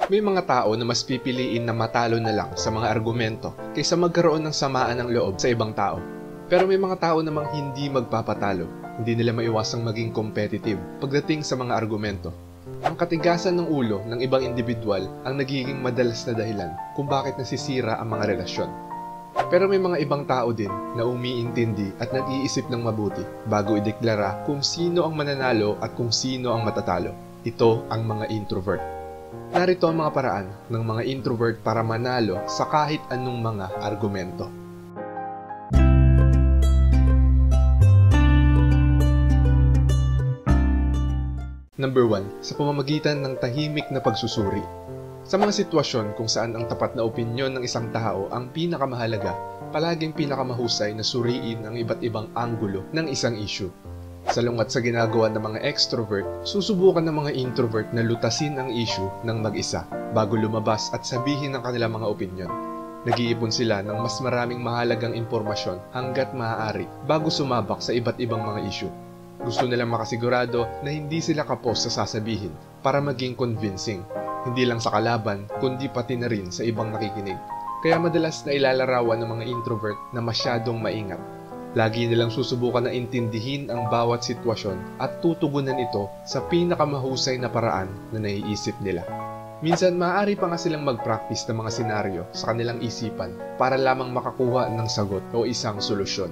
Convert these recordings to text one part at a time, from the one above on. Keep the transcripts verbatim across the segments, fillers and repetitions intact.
May mga tao na mas pipiliin na matalo na lang sa mga argumento kaysa magkaroon ng samaan ng loob sa ibang tao. Pero may mga tao namang hindi magpapatalo, hindi nila maiwasang maging competitive pagdating sa mga argumento. Ang katigasan ng ulo ng ibang individual ang nagiging madalas na dahilan kung bakit nasisira ang mga relasyon. Pero may mga ibang tao din na umiintindi at nag-iisip ng mabuti bago ideklara kung sino ang mananalo at kung sino ang matatalo. Ito ang mga introvert. Narito ang mga paraan ng mga introvert para manalo sa kahit anong mga argumento. Number one, sa pamamagitan ng tahimik na pagsusuri. Sa mga sitwasyon kung saan ang tapat na opinyon ng isang tao ang pinakamahalaga, palaging pinakamahusay na suriin ang iba't ibang anggulo ng isang issue. Salungat sa ginagawa ng mga extrovert, susubukan ng mga introvert na lutasin ang issue ng mag-isa bago lumabas at sabihin ang kanilang mga opinyon. Nag-iipon sila ng mas maraming mahalagang impormasyon hanggat maaari bago sumabak sa iba't ibang mga issue. Gusto nilang makasigurado na hindi sila kapos sa sasabihin para maging convincing, hindi lang sa kalaban kundi pati na rin sa ibang nakikinig. Kaya madalas na ilalarawan ng mga introvert na masyadong maingat. Lagi nilang susubukan na intindihin ang bawat sitwasyon at tutugunan ito sa pinakamahusay na paraan na naiisip nila. Minsan maaari pa nga silang mag-practice ng mga senaryo sa kanilang isipan para lamang makakuha ng sagot o isang solusyon.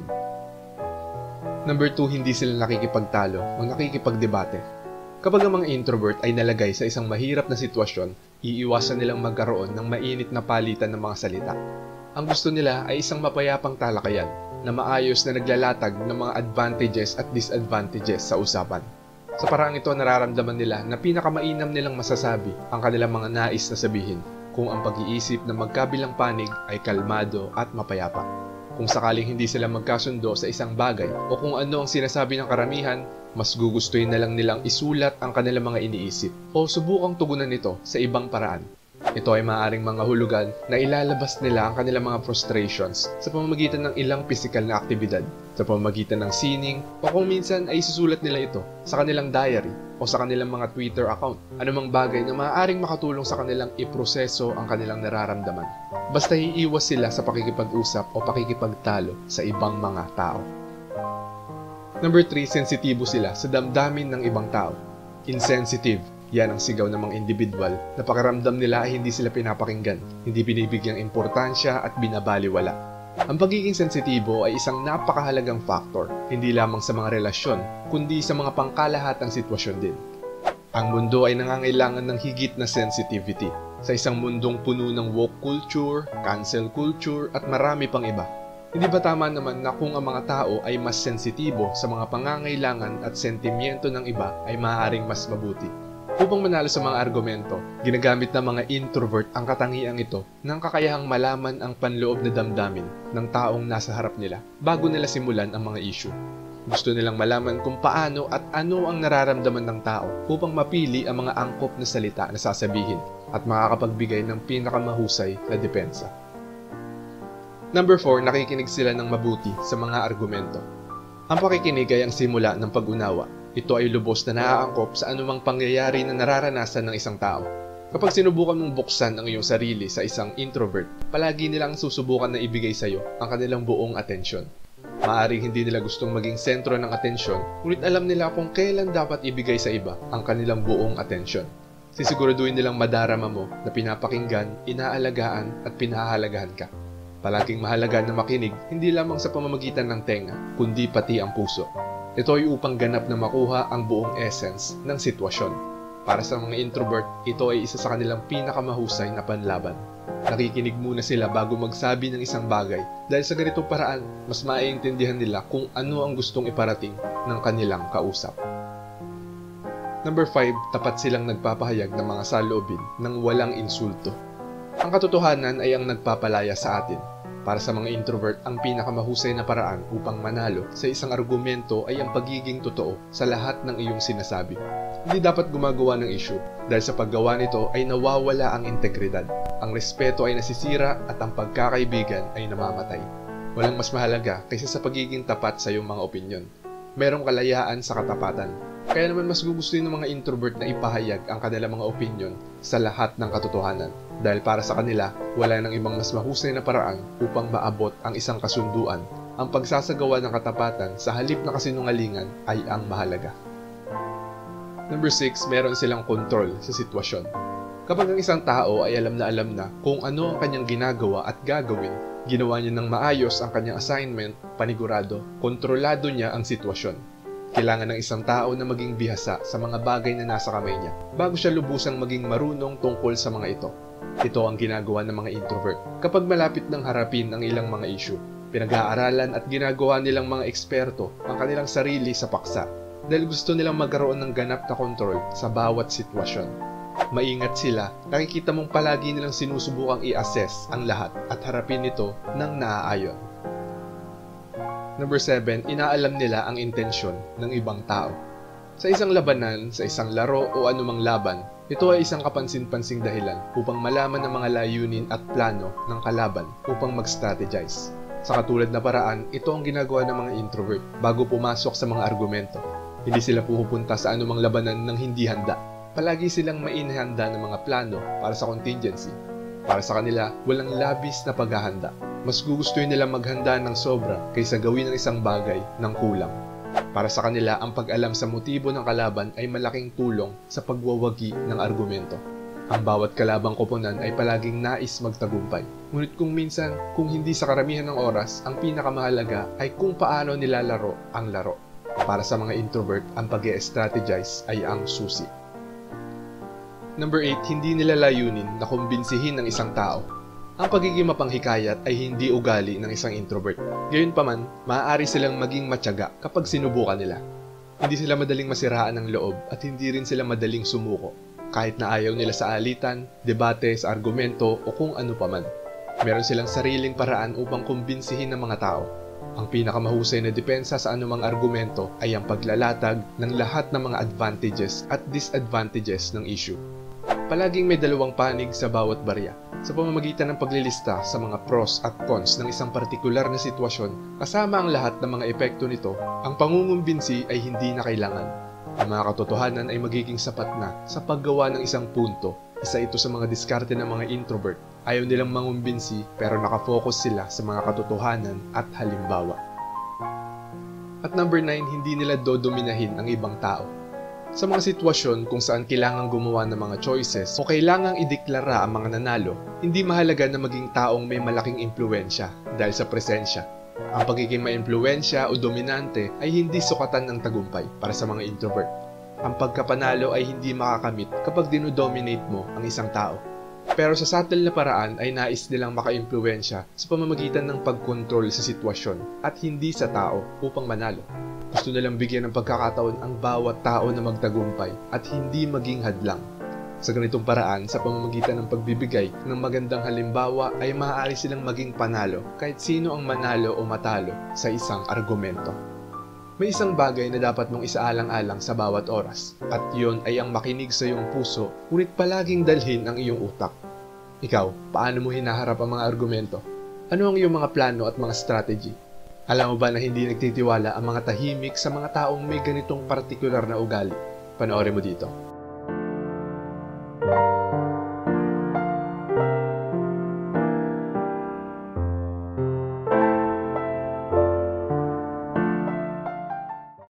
Number two, hindi sila nakikipagtalo o nakikipagdebate. Kapag ang mga introvert ay nalagay sa isang mahirap na sitwasyon, iiwasan nilang magkaroon ng mainit na palitan ng mga salita. Ang gusto nila ay isang mapayapang talakayan na maayos na naglalatag ng mga advantages at disadvantages sa usapan. Sa paraang ito, nararamdaman nila na pinakamainam nilang masasabi ang kanilang mga nais na sabihin kung ang pag-iisip ng magkabilang panig ay kalmado at mapayapa. Kung sakaling hindi sila magkasundo sa isang bagay o kung ano ang sinasabi ng karamihan, mas gugustuhin na lang nilang isulat ang kanilang mga iniisip o subukang tugunan ito sa ibang paraan. Ito ay maaaring mga hulugan na ilalabas nila ang kanilang mga frustrations sa pamamagitan ng ilang pisikal na aktibidad, sa pamamagitan ng sining, o kung minsan ay isusulat nila ito sa kanilang diary o sa kanilang mga Twitter account. Anumang bagay na maaaring makatulong sa kanilang iproseso ang kanilang nararamdaman. Basta iiwas sila sa pakikipag-usap o pakikipagtalo sa ibang mga tao. Number three, sensitibo sila sa damdamin ng ibang tao. Insensitive. Yan ang sigaw ng mga individual na pakiramdam nila ay hindi sila pinapakinggan, hindi binibigyang importansya at binabaliwala. Ang pagiging sensitibo ay isang napakahalagang factor, hindi lamang sa mga relasyon, kundi sa mga pangkalahatang sitwasyon din. Ang mundo ay nangangailangan ng higit na sensitivity sa isang mundong puno ng woke culture, cancel culture at marami pang iba. Hindi ba tama naman na kung ang mga tao ay mas sensitibo sa mga pangangailangan at sentimiento ng iba ay maaaring mas mabuti? Upang manalo sa mga argumento, ginagamit ng mga introvert ang katangiang ito ng kakayahang malaman ang panloob na damdamin ng taong nasa harap nila bago nila simulan ang mga issue. Gusto nilang malaman kung paano at ano ang nararamdaman ng tao upang mapili ang mga angkop na salita na sasabihin at makakapagbigay ng pinakamahusay na depensa. Number four, nakikinig sila ng mabuti sa mga argumento. Ang pakikinig ay ang simula ng pag-unawa. Ito ay lubos na naaangkop sa anumang pangyayari na nararanasan ng isang tao. Kapag sinubukan mong buksan ang iyong sarili sa isang introvert, palagi nilang susubukan na ibigay sa iyo ang kanilang buong atensyon. Maaaring hindi nila gustong maging sentro ng atensyon, ngunit alam nila kung kailan dapat ibigay sa iba ang kanilang buong atensyon. Sisiguraduhin nilang madarama mo na pinapakinggan, inaalagaan at pinahahalagahan ka. Palaging mahalaga na makinig hindi lamang sa pamamagitan ng tenga, kundi pati ang puso. Ito ay upang ganap na makuha ang buong essence ng sitwasyon. Para sa mga introvert, ito ay isa sa kanilang pinakamahusay na panlaban. Nakikinig muna sila bago magsabi ng isang bagay dahil sa ganitong paraan, mas maiintindihan nila kung ano ang gustong iparating ng kanilang kausap. Number five, tapat silang nagpapahayag ng mga saloobin ng walang insulto. Ang katotohanan ay ang nagpapalaya sa atin. Para sa mga introvert, ang pinakamahusay na paraan upang manalo sa isang argumento ay ang pagiging totoo sa lahat ng iyong sinasabi. Hindi dapat gumagawa ng issue dahil sa paggawa nito ay nawawala ang integridad. Ang respeto ay nasisira at ang pagkakaibigan ay namamatay. Walang mas mahalaga kaysa sa pagiging tapat sa iyong mga opinyon. Merong kalayaan sa katapatan. Kaya naman mas gugustuhin ng mga introvert na ipahayag ang kanilang mga opinion sa lahat ng katotohanan. Dahil para sa kanila, wala nang ibang mas mahusay na paraan upang maabot ang isang kasunduan. Ang pagsasagawa ng katapatan sa halip na kasinungalingan ay ang mahalaga. Number six, meron silang kontrol sa sitwasyon. Kapag ang isang tao ay alam na alam na kung ano ang kanyang ginagawa at gagawin, ginawa niya ng maayos ang kanyang assignment, panigurado, kontrolado niya ang sitwasyon. Kailangan ng isang tao na maging bihasa sa mga bagay na nasa kamay niya bago siya lubusang maging marunong tungkol sa mga ito. Ito ang ginagawa ng mga introvert. Kapag malapit ng harapin ang ilang mga issue, pinag-aaralan at ginagawa nilang mga eksperto ang kanilang sarili sa paksa dahil gusto nilang magkaroon ng ganap na kontrol sa bawat sitwasyon. Maingat sila, nakikita mong palagi nilang sinusubukang i-assess ang lahat at harapin ito ng naaayon. Number seven, inaalam nila ang intensyon ng ibang tao. Sa isang labanan, sa isang laro o anumang laban, ito ay isang kapansin-pansing dahilan upang malaman ang mga layunin at plano ng kalaban upang mag-strategize. Sa katulad na paraan, ito ang ginagawa ng mga introvert bago pumasok sa mga argumento. Hindi sila pupunta sa anumang labanan ng hindi handa. Palagi silang mainihanda ng mga plano para sa contingency. Para sa kanila, walang labis na paghahanda. Mas gugustuhin nilang maghanda ng sobra kaysa gawin ng isang bagay ng kulang. Para sa kanila, ang pag-alam sa motibo ng kalaban ay malaking tulong sa pagwawagi ng argumento. Ang bawat kalabang koponan ay palaging nais magtagumpay. Ngunit kung minsan, kung hindi sa karamihan ng oras, ang pinakamahalaga ay kung paano nilalaro ang laro. Para sa mga introvert, ang pag-e-strategize ay ang susi. Number eight, hindi nila layunin na kumbinsihin ng isang tao. Ang pagiging mapanghikayat ay hindi ugali ng isang introvert. Gayunpaman, maaari silang maging matyaga kapag sinubukan nila. Hindi sila madaling masiraan ng loob at hindi rin sila madaling sumuko, kahit na ayaw nila sa alitan, debate, sa argumento o kung ano paman. Meron silang sariling paraan upang kumbinsihin ng mga tao. Ang pinakamahusay na depensa sa anumang argumento ay ang paglalatag ng lahat ng mga advantages at disadvantages ng issue. Palaging may dalawang panig sa bawat barya. Sa pamamagitan ng paglilista sa mga pros at cons ng isang partikular na sitwasyon, kasama ang lahat ng mga epekto nito, ang pangungumbinsi ay hindi na kailangan. Ang mga katotohanan ay magiging sapat na sa paggawa ng isang punto. Isa ito sa mga diskarte ng mga introvert. Ayaw nilang mangumbinsi pero nakafocus sila sa mga katotohanan at halimbawa. At number nine, hindi nila dodominahin ang ibang tao. Sa mga sitwasyon kung saan kailangang gumawa ng mga choices o kailangang ideklara ang mga nanalo, hindi mahalaga na maging taong may malaking impluensya dahil sa presensya. Ang pagiging maimpluwensya o dominante ay hindi sukatan ng tagumpay para sa mga introvert. Ang pagkapanalo ay hindi makakamit kapag dinodominate mo ang isang tao. Pero sa subtle na paraan ay nais nilang makaimpluwensya sa pamamagitan ng pagkontrol sa sitwasyon at hindi sa tao upang manalo. Gusto nilang bigyan ng pagkakataon ang bawat tao na magtagumpay at hindi maging hadlang. Sa ganitong paraan, sa pamamagitan ng pagbibigay ng magandang halimbawa ay maaari silang maging panalo kahit sino ang manalo o matalo sa isang argumento. May isang bagay na dapat mong isaalang-alang sa bawat oras at iyon ay ang makinig sa iyong puso ngunit palaging dalhin ang iyong utak. Ikaw, paano mo hinaharap ang mga argumento? Ano ang iyong mga plano at mga strategy? Alam mo ba na hindi nagtitiwala ang mga tahimik sa mga taong may ganitong partikular na ugali? Panoorin mo dito.